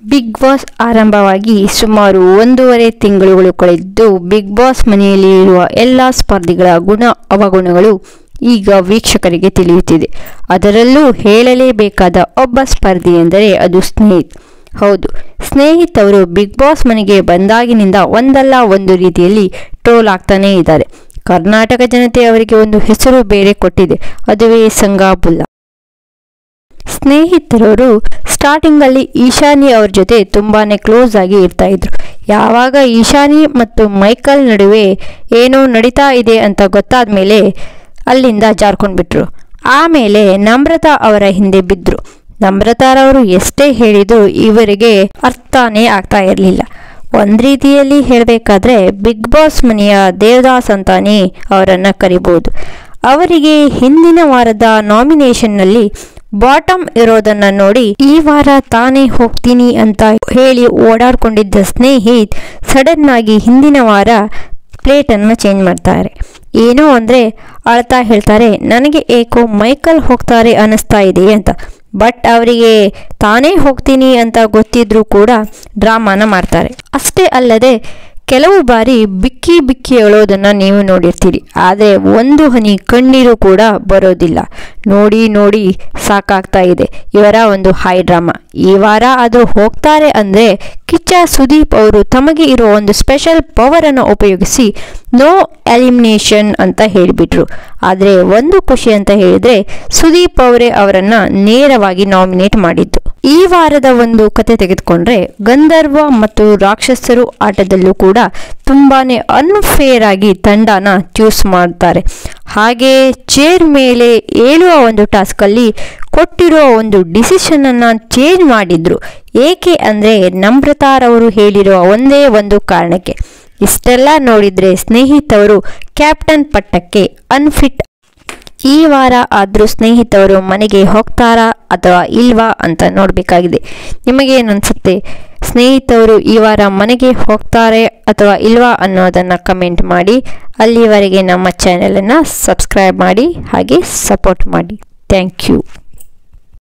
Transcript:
Big boss ಆರಂಭವಾಗಿ ಸುಮಾರು 1.5 ತಿಂಗಳುಗಳು ಕಳೆದಿದ್ದು ಬಿಗ್ ಬಾಸ್ ಮನೆಯಲ್ಲಿ ಇರುವ ಎಲ್ಲ ಸ್ಪರ್ಧಿಗಳ ಗುಣ ಅವಗುಣಗಳು ಈಗ ವೀಕ್ಷಕರಿಗೆ ತಿಳಿಯುತ್ತಿದೆ. ಅದರಲ್ಲೂ ಹೇಳಲೇಬೇಕಾದ ಒಬ್ಬ ಸ್ಪರ್ಧಿ ಎಂದರೆ ಅದು ಸ್ನೇಹಿತ್. ಹೌದು, ಸ್ನೇಹಿತ್ ಅವರು ಬಿಗ್ ಬಾಸ್ ಮನೆಗೆ ಬಂದಾಗಿನಿಂದ ಒಂದಲ್ಲ ಒಂದು ರೀತಿಯಲ್ಲಿ ಟ್ರೋಲ್ ಆಗ್ತಾನೇ ಇದ್ದಾರೆ. ಕರ್ನಾಟಕ ಜನತೆ ಅವರಿಗೆ ಒಂದು ಹೆಸರು ಬೇರೆ ಕೊಟ್ಟಿದೆ, ಅದುವೇ ಸಂಗಾಬುಲ್ಲಾ. ಸ್ನೇಹಿತರವರು ಸ್ಟಾರ್ಟಿಂಗ್ ಅಲ್ಲಿ ಈಶಾನಿ ಅವ್ರ ಜೊತೆ ತುಂಬಾನೇ ಕ್ಲೋಸ್ ಆಗಿ ಇರ್ತಾ ಇದ್ರು. ಯಾವಾಗ ಈಶಾನಿ ಮತ್ತು ಮೈಕಲ್ ನಡುವೆ ಏನೋ ನಡೀತಾ ಇದೆ ಅಂತ ಗೊತ್ತಾದ ಮೇಲೆ ಅಲ್ಲಿಂದ ಜಾರ್ಕೊಂಡ್ಬಿಟ್ರು. ಆಮೇಲೆ ನಮ್ರತಾ ಅವರ ಹಿಂದೆ ಬಿದ್ರು. ನಮ್ರತಾರವರು ಎಷ್ಟೇ ಹೇಳಿದ್ರು ಇವರಿಗೆ ಅರ್ಥನೇ ಆಗ್ತಾ ಇರಲಿಲ್ಲ. ಒಂದ್ ರೀತಿಯಲ್ಲಿ ಹೇಳಬೇಕಾದ್ರೆ ಬಿಗ್ ಬಾಸ್ ಮನೆಯ ದೇವದಾಸ್ ಅಂತಾನೆ ಅವರನ್ನ ಕರಿಬಹುದು. ಅವರಿಗೆ ಹಿಂದಿನ ವಾರದ ನಾಮಿನೇಷನ್ನಲ್ಲಿ ಬಾಟಮ್ ಇರೋದನ್ನ ನೋಡಿ ಈ ವಾರ ತಾನೇ ಹೋಗ್ತೀನಿ ಅಂತ ಹೇಳಿ ಓಡಾಡ್ಕೊಂಡಿದ್ದ ಸ್ನೇಹಿತ್ ಸಡನ್ ಆಗಿ ಹಿಂದಿನ ವಾರ ಪ್ಲೇಟ್ ಅನ್ನು ಚೇಂಜ್ ಮಾಡ್ತಾರೆ. ಏನೋ ಅಂದ್ರೆ ಅಳ್ತಾ ಹೇಳ್ತಾರೆ, ನನಗೆ ಏಕೋ ಮೈಕಲ್ ಹೋಗ್ತಾರೆ ಅನಿಸ್ತಾ ಇದೆ ಅಂತ. ಬಟ್ ಅವರಿಗೆ ತಾನೇ ಹೋಗ್ತೀನಿ ಅಂತ ಗೊತ್ತಿದ್ರೂ ಕೂಡ ಡ್ರಾಮಾನ ಮಾಡ್ತಾರೆ. ಅಷ್ಟೇ ಅಲ್ಲದೆ ಕೆಲವು ಬಾರಿ ಬಿಕ್ಕಿ ಬಿಕ್ಕಿ ಅಳೋದನ್ನ ನೀವು ನೋಡಿರ್ತೀರಿ, ಆದರೆ ಒಂದು ಹನಿ ಕಣ್ಣೀರು ಕೂಡ ಬರೋದಿಲ್ಲ. ನೋಡಿ ನೋಡಿ ಸಾಕಾಗ್ತಾ ಇದೆ ಇವರ ಒಂದು ಹೈ ಡ್ರಾಮಾ. ಈ ವಾರ ಅದು ಹೋಗ್ತಾರೆ ಅಂದ್ರೆ ಕಿಚ್ಚ ಸುದೀಪ್ ಅವರು ತಮಗೆ ಇರೋ ಒಂದು ಸ್ಪೆಷಲ್ ಪವರ್ ಅನ್ನು ಉಪಯೋಗಿಸಿ ನೋ ಎಲಿಮಿನೇಷನ್ ಅಂತ ಹೇಳಿಬಿಟ್ರು. ಆದರೆ ಒಂದು ಖುಷಿ ಅಂತ ಹೇಳಿದ್ರೆ ಸುದೀಪ್ ಅವರೇ ಅವರನ್ನ ನೇರವಾಗಿ ನಾಮಿನೇಟ್ ಮಾಡಿದ್ದು. ಈ ವಾರದ ಒಂದು ಕತೆ ತೆಗೆದುಕೊಂಡ್ರೆ ಗಂಧರ್ವ ಮತ್ತು ರಾಕ್ಷಸರು ಆಟದಲ್ಲೂ ಕೂಡ ತುಂಬಾನೇ ಅನ್ಫೇರ್ ಆಗಿ ತಂಡನ ಚೂಸ್ ಮಾಡ್ತಾರೆ. ಹಾಗೆ ಚೇರ್ ಮೇಲೆ ಏಳುವ ಒಂದು ಟಾಸ್ಕ್ ಅಲ್ಲಿ ಕೊಟ್ಟಿರುವ ಒಂದು ಡಿಸಿಷನ್ ಅನ್ನ ಚೇಂಜ್ ಮಾಡಿದ್ರು. ಏಕೆ ಅಂದ್ರೆ ನಮ್ರತಾರವರು ಹೇಳಿರುವ ಒಂದೇ ಒಂದು ಕಾರಣಕ್ಕೆ. ಇಷ್ಟೆಲ್ಲ ನೋಡಿದ್ರೆ ಸ್ನೇಹಿತ್ ಅವರು ಕ್ಯಾಪ್ಟನ್ ಪಟ್ಟಕ್ಕೆ ಅನ್ಫಿಟ್. ಈ ವಾರ ಆದ್ರೂ ಸ್ನೇಹಿತ್ ಅವರು ಮನೆಗೆ ಹೋಗ್ತಾರಾ ಅಥವಾ ಇಲ್ವಾ ಅಂತ ನೋಡ್ಬೇಕಾಗಿದೆ. ನಿಮಗೇನನ್ಸುತ್ತೆ? ಸ್ನೇಹಿತ್ ಅವರು ಈ ವಾರ ಮನೆಗೆ ಹೋಗ್ತಾರೆ ಅಥವಾ ಇಲ್ವಾ ಅನ್ನೋದನ್ನ ಕಮೆಂಟ್ ಮಾಡಿ. ಅಲ್ಲಿವರೆಗೆ ನಮ್ಮ ಚಾನೆಲ್ ಅನ್ನ ಸಬ್ಸ್ಕ್ರೈಬ್ ಮಾಡಿ ಹಾಗೆ ಸಪೋರ್ಟ್ ಮಾಡಿ. Thank you.